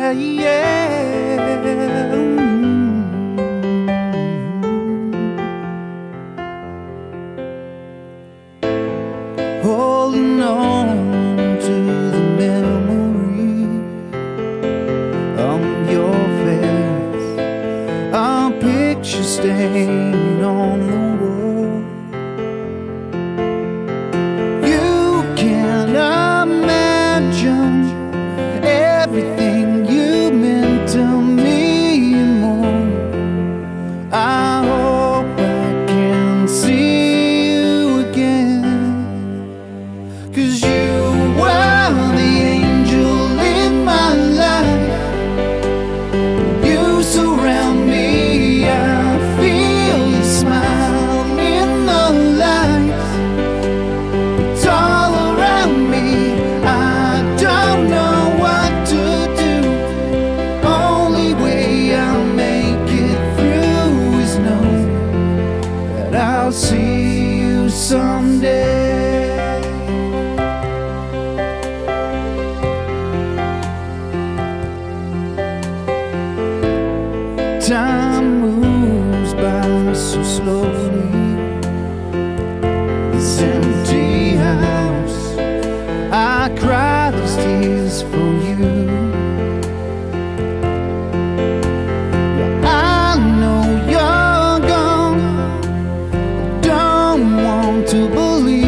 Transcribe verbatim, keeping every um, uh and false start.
yeah, yeah. Holding on to the memory of your face, a picture stain on the wall. You can't imagine everything you meant to me and more. I hope I can see you again, 'cause you were the angel in my life. You surround me, I feel your smile in the lights. It's all around me, I don't know what to do. Only way I'll make it through is know that I'll see you someday. Time moves by so slowly. This empty house, I cry these tears for you. Yeah, I know you're gone, don't want to believe